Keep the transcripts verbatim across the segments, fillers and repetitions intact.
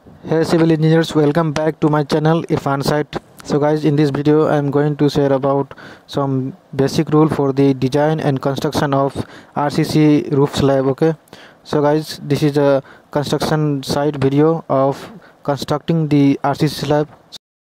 Hey civil engineers, welcome back to my channel Irfan Site. So guys, in this video I am going to share about some basic rule for the design and construction of R C C roof slab. Okay, so guys, this is a construction site video of constructing the R C C slab.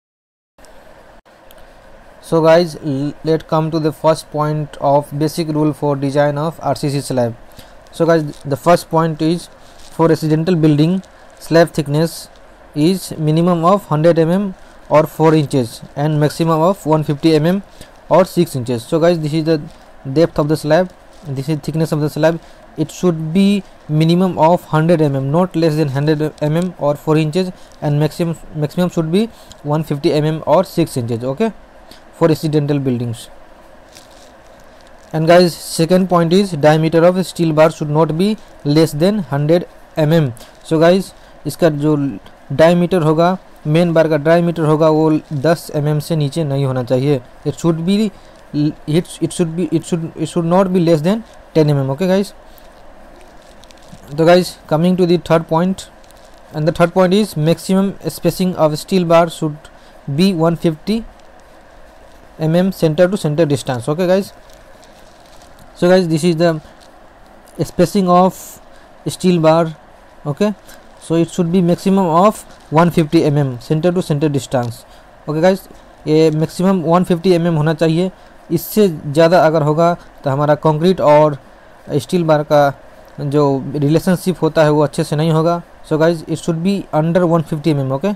So guys, let's come to the first point of basic rule for design of R C C slab. So guys, the first point is for residential building, slab thickness is minimum of one hundred millimeters or four inches and maximum of one hundred fifty millimeters or six inches. So guys, this is the depth of the slab, this is thickness of the slab. It should be minimum of one hundred millimeters, not less than one hundred millimeters or four inches, and maximum maximum should be one hundred fifty millimeters or six inches. Okay, for residential buildings. And guys, second point is diameter of steel bar should not be less than one hundred millimeters. So guys, इसका जो diameter होगा, main बार का diameter होगा, वो ten M M से नीचे नहीं होना चाहिए. It should be it it should be it should it should not be less than ten M M. Okay guys. तो guys, coming to the third point, and the third point is maximum spacing of steel bar should be one hundred fifty millimeters center to center distance. Okay guys, so guys, this is the spacing of steel bar. Okay, so it should be maximum of one hundred fifty millimeters center to center distance. Okay guys, ये maximum one hundred fifty millimeters होना चाहिए. इससे ज़्यादा अगर होगा तो हमारा concrete और स्टील बार का जो रिलेशनशिप होता है वो अच्छे से नहीं होगा. So guys, it should be under one hundred fifty millimeters. Okay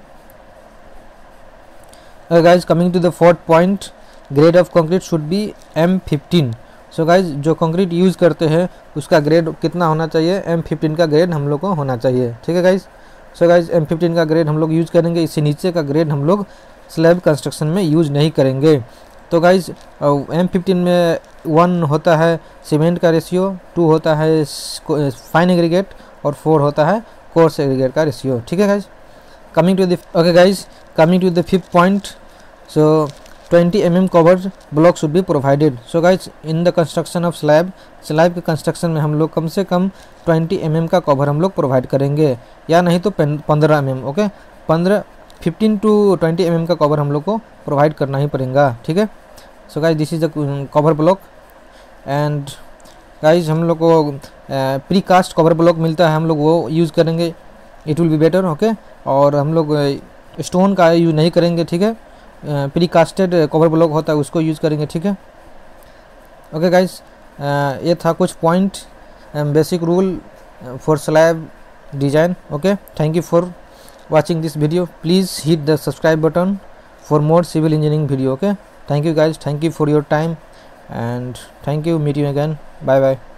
guys, coming to the fourth point, grade of concrete should be M fifteen. So guys, जो कंक्रीट यूज़ करते हैं उसका ग्रेड कितना होना चाहिए? M fifteen का grade हम लोग को होना चाहिए. ठीक है guys. So guys, M fifteen का ग्रेड हम लोग यूज़ करेंगे. इससे नीचे का ग्रेड हम लोग स्लैब कंस्ट्रक्शन में यूज़ नहीं करेंगे. तो गाइज, M fifteen में वन होता है सीमेंट का रेशियो, टू होता है फाइन एग्रीगेट और फोर होता है कोर्स एग्रीगेट का रेशियो. ठीक है guys. Coming to the okay guys, coming to the fifth point, so twenty millimeters covered block should be provided. So guys, in the construction of slab, slab के construction में हम लोग कम से कम twenty millimeters का कवर हम लोग प्रोवाइड करेंगे, या नहीं तो पंद्रह millimeters. ओके, पंद्रह fifteen to twenty millimeters का कवर हम लोग को प्रोवाइड करना ही पड़ेगा. ठीक है. So guys, this is the cover block. And guys, हम लोग को प्री कास्ट कवर ब्लॉक मिलता है, हम लोग वो यूज़ करेंगे. It will be better. Okay, और हम लोग स्टोन का यूज़ नहीं करेंगे. ठीक है, प्री कास्टेड कवर ब्लॉक होता है उसको यूज़ करेंगे. ठीक है. ओके गाइज, ये था कुछ point basic rule for slab design. Okay, thank you for watching this video. Please hit the subscribe button for more civil engineering video. Okay, thank you guys, thank you for your time, and thank you. Meet you again. Bye bye.